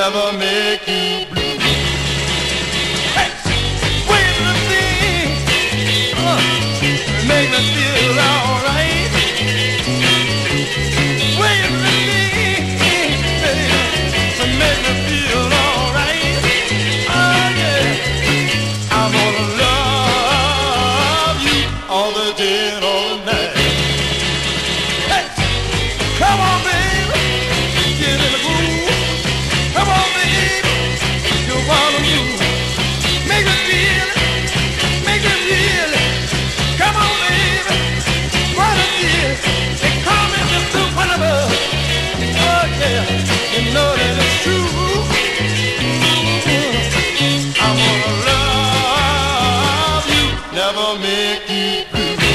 never make you blue. Hey, wait a thing, make me feel alright. Wait a thing, make me feel alright. Oh yeah, I'm gonna love you all the day and all the night. Hey, come on, baby, get in the groove. Come on, baby, you wanna move. Make me feel it, make me feel it. Come on, baby, wanna feel it. They call me Mr. Wonderful. Oh yeah, you know that it's true. I'm gonna love you, never make you blue.